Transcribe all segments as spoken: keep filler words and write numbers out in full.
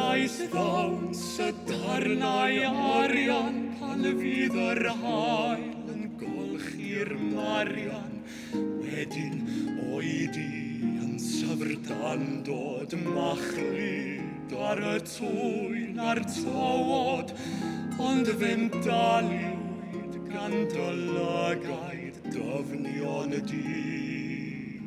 Llais ddawns y darnau arian pan fydd yr hael yn golchi'r marian. Wedyn oedi yn syfrdan dod machlud ar y twy'n a'r tywod, ond fe'n daliwyd gan dylygaid dyfnion y dyn.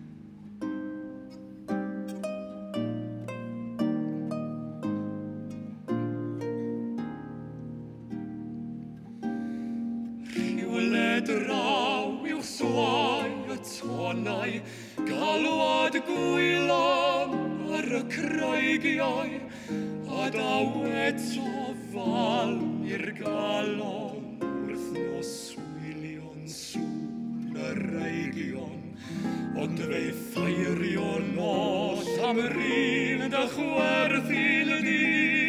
Rhywle draw i'w swai y tonau, galwad gwylon ar y creigiau, a daw eto fal i'r galon wrth nos wylion sŵn y reigion, ond fe ffairio nos am rhin dy chwerthin y dyn.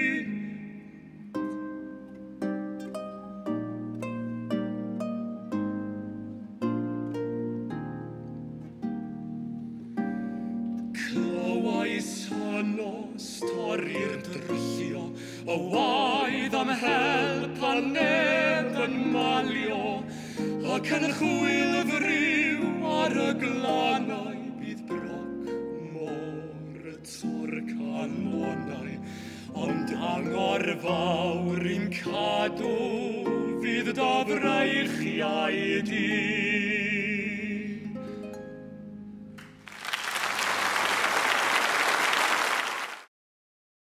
Clywais yno stori'r dryllio, y waedd am help a neb yn malio, ac yn chwilfryw ar y glannau bydd broc môr y tor canonau, ond angor fawr i'n cadw fydd da fraichiau dyn.